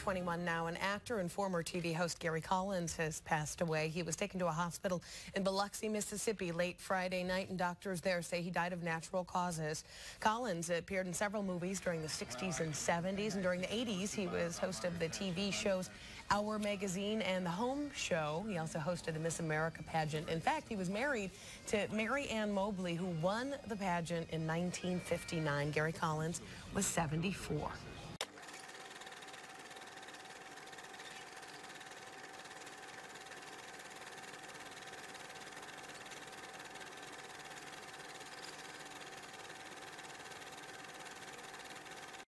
21 now. An actor and former TV host Gary Collins has passed away. He was taken to a hospital in Biloxi, Mississippi late Friday night, and doctors there say he died of natural causes. Collins appeared in several movies during the 60s and 70s, and during the 80s he was host of the TV shows Our Magazine and The Home Show. He also hosted the Miss America pageant. In fact, he was married to Mary Ann Mobley, who won the pageant in 1959. Gary Collins was 74.